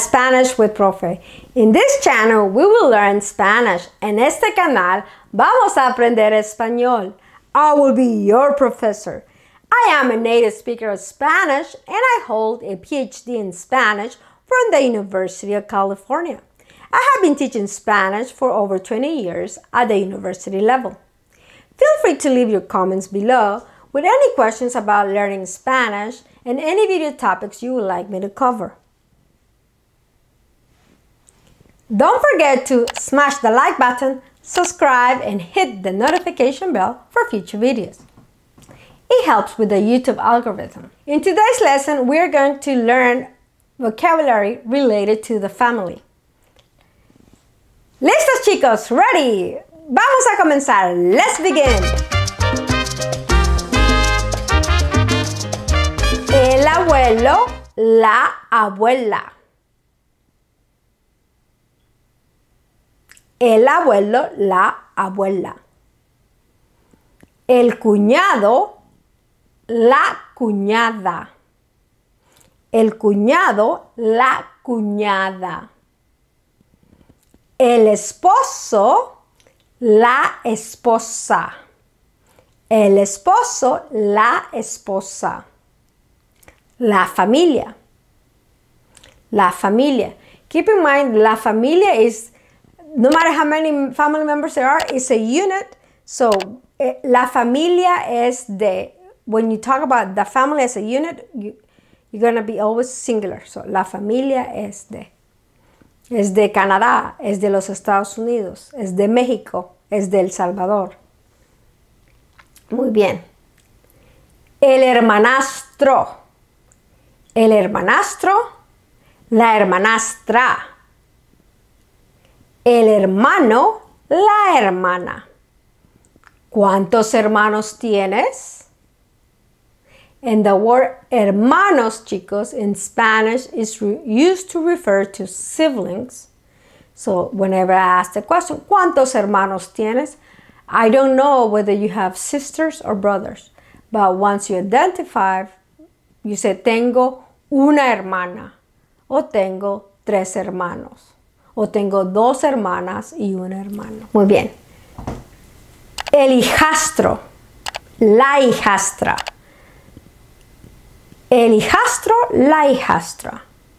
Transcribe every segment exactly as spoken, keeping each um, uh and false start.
Spanish with Profe. In this channel, we will learn Spanish. En este canal, vamos a aprender español. I will be your professor. I am a native speaker of Spanish, and I hold a P H D in Spanish from the University of California. I have been teaching Spanish for over twenty years at the university level. Feel free to leave your comments below with any questions about learning Spanish and any video topics you would like me to cover. Don't forget to smash the like button, subscribe, and hit the notification bell for future videos. It helps with the YouTube algorithm. In today's lesson, we're going to learn vocabulary related to the family. ¿Listos, chicos? Ready? Vamos a comenzar. Let's begin. El abuelo, la abuela. El abuelo, la abuela. El cuñado, la cuñada. El cuñado, la cuñada. El esposo, la esposa. El esposo, la esposa. La familia. La familia. Keep in mind, la familia is, no matter how many family members there are, it's a unit. So, eh, la familia es de, when you talk about the family as a unit, you, you're going to be always singular. So, la familia es de. Es de Canadá, es de los Estados Unidos, es de México, es de El Salvador. Muy bien. El hermanastro. El hermanastro, la hermanastra. El hermano, la hermana. ¿Cuántos hermanos tienes? And the word hermanos, chicos, in Spanish is used to refer to siblings. So whenever I ask the question, ¿cuántos hermanos tienes? I don't know whether you have sisters or brothers. But once you identify, you say, tengo una hermana. O tengo tres hermanos. O tengo dos hermanas y un hermano. Muy bien. El hijastro. La hijastra. El hijastro, la hijastra.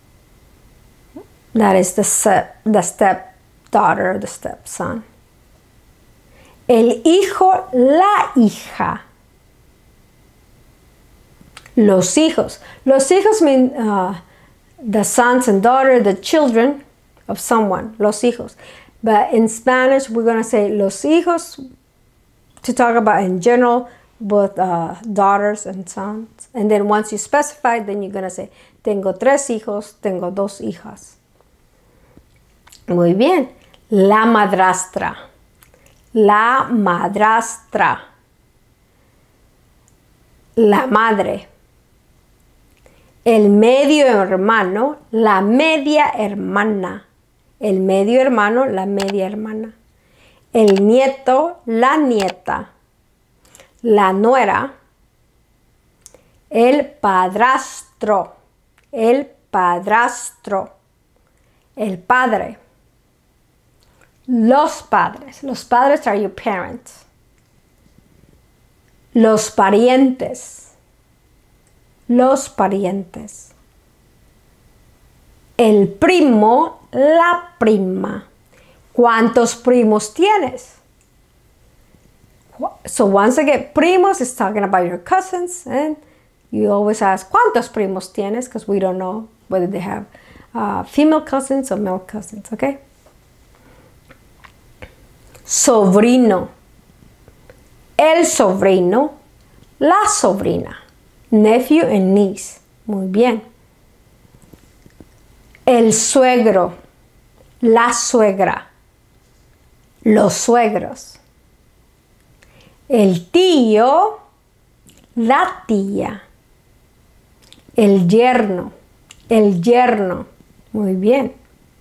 That is the, step, the stepdaughter, the stepson. El hijo, la hija. Los hijos. Los hijos mean uh, the sons and daughters, the children of someone. Los hijos. But in Spanish, we're going to say los hijos to talk about in general, both uh, daughters and sons. And then once you specify, then you're going to say, tengo tres hijos, tengo dos hijas. Muy bien. La madrastra. La madrastra. La madre. El medio hermano, la media hermana. El medio hermano, la media hermana. El nieto, la nieta. La nuera, el padrastro, el padrastro, el padre, los padres, los padres are your parents, los parientes, los parientes, el primo, la prima. ¿Cuántos primos tienes? So once again, primos is talking about your cousins, and you always ask, ¿cuántos primos tienes? Because we don't know whether they have uh, female cousins or male cousins, okay? Sobrino. El sobrino, la sobrina. Nephew and niece. Muy bien. El suegro, la suegra. Los suegros. El tío, la tía. El yerno, el yerno. Muy bien.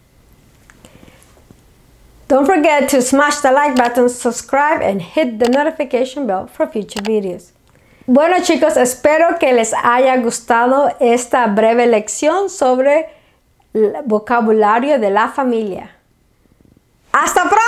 Don't forget to smash the like button, subscribe, and hit the notification bell for future videos. Bueno, chicos, espero que les haya gustado esta breve lección sobre el vocabulario de la familia. ¡Hasta pronto!